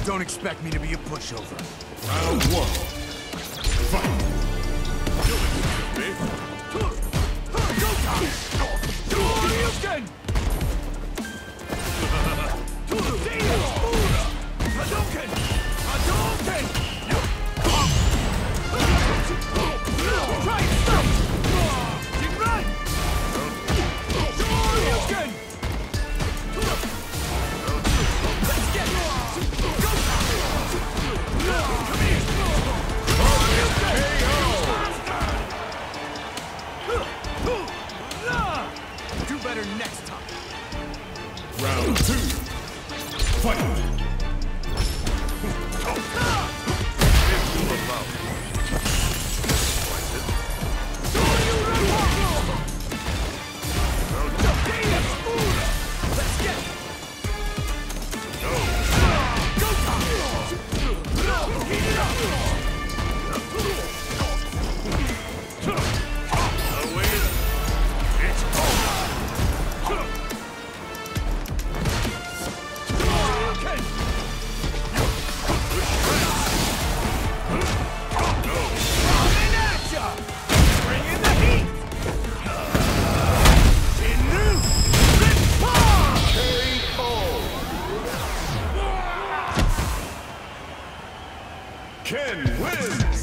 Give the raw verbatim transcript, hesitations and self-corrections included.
Don't expect me to be a pushover. Round one. Fight! Do better next time. Round two. Fight! Ken wins!